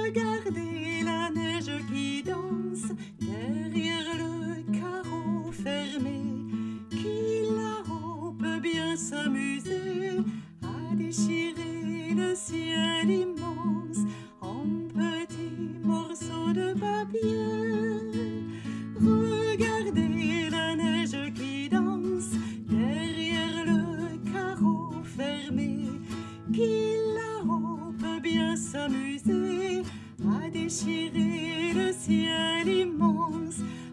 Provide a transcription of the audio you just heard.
Regardez la neige qui danse derrière le carreau fermé. Qui là-haut peut bien s'amuser à déchirer le ciel immense en petits morceaux de papier? Regardez la neige qui danse derrière le carreau fermé. Qui là-haut peut bien s'amuser à déchirer le ciel immense